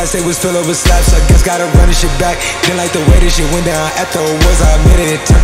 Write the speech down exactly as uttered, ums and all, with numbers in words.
class, they was filled over slaps. I guess gotta run this shit back. Didn't like the way this shit went down. After awards, I admit it. Turned